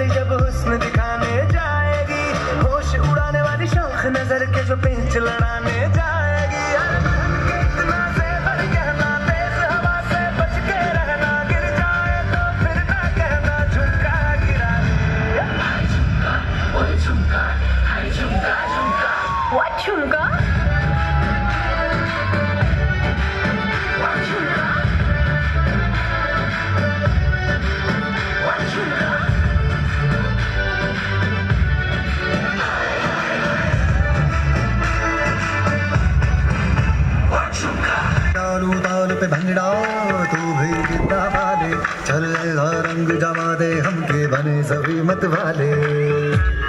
जब हुस्न दिखाने जाएगी, होश उड़ाने वाली शौख नजर के जो पेंच लड़ाने जाएगी। इतना ज़ेवर कहना, तेज हवा से बच के रहना, गिर जाए तो फिर ना कहना झुमका गिरा दे। हाय झुमका, ओए झुमका, हाय झुमका झुमका। What झुमका? ताल पे भंगड़ा तू भी गिद्दा वाले, चल रंग जमा दे हमके बने सभी मत वाले।